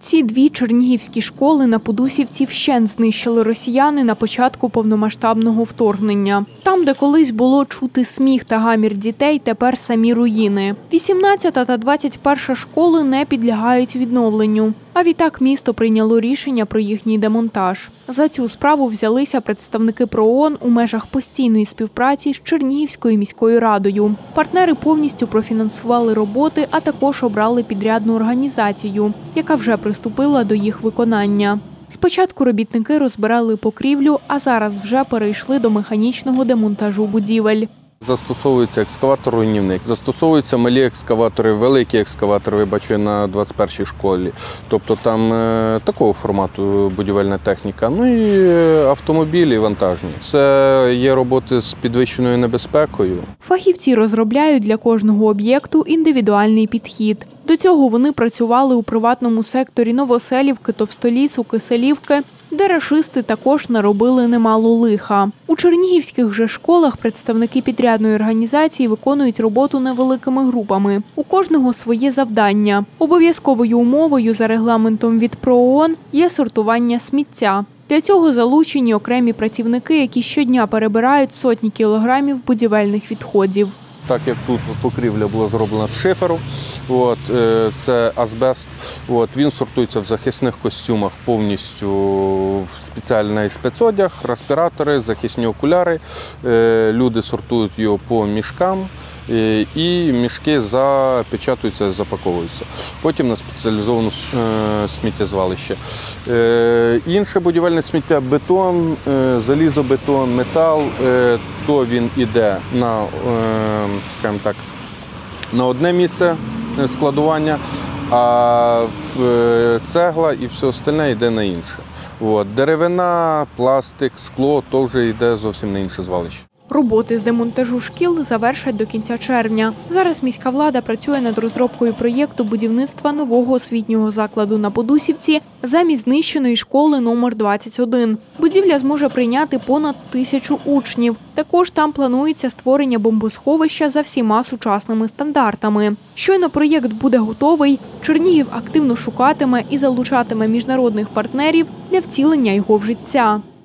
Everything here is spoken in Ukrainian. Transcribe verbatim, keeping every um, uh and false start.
Ці дві чернігівські школи на Подусівці вщент знищили росіяни на початку повномасштабного вторгнення. Там, де колись було чути сміх та гамір дітей, тепер самі руїни. вісімнадцята та двадцять перша школи не підлягають відновленню. А відтак місто прийняло рішення про їхній демонтаж. За цю справу взялися представники ПРООН у межах постійної співпраці з Чернігівською міською радою. Партнери повністю профінансували роботи, а також обрали підрядну організацію, яка вже приступила до їх виконання. Спочатку робітники розбирали покрівлю, а зараз вже перейшли до механічного демонтажу будівель. Застосовується екскаватор-руйнівник, застосовуються малі екскаватори, великі екскаватори, ви бачите, на двадцять першій школі. Тобто там е, такого формату будівельна техніка. Ну і автомобілі вантажні. Це є роботи з підвищеною небезпекою. Фахівці розробляють для кожного об'єкту індивідуальний підхід. До цього вони працювали у приватному секторі Новоселівки, Товстолісу, Киселівки, де рашисти також наробили немало лиха. У чернігівських же школах представники підрядної організації виконують роботу невеликими групами. У кожного своє завдання. Обов'язковою умовою за регламентом від ПРООН є сортування сміття. Для цього залучені окремі працівники, які щодня перебирають сотні кілограмів будівельних відходів. Так як тут покрівля була зроблена з шиферу, от, це азбест, от, він сортується в захисних костюмах повністю, в спеціальний спецодяг, респіратори, захисні окуляри. Люди сортують його по мішкам, і мішки запечатуються, запаковуються. Потім на спеціалізоване сміттєзвалище. Інше будівельне сміття – бетон, залізобетон, метал, то він іде на, скажімо так, на одне місце складування, а цегла і все остальне йде на інше. От. Деревина, пластик, скло – то вже йде зовсім на інше звалище. Роботи з демонтажу шкіл завершать до кінця червня. Зараз міська влада працює над розробкою проєкту будівництва нового освітнього закладу на Подусівці замість знищеної школи номер двадцять один. Будівля зможе прийняти понад тисячу учнів. Також там планується створення бомбосховища за всіма сучасними стандартами. Щойно проєкт буде готовий, Чернігів активно шукатиме і залучатиме міжнародних партнерів для втілення його в життя.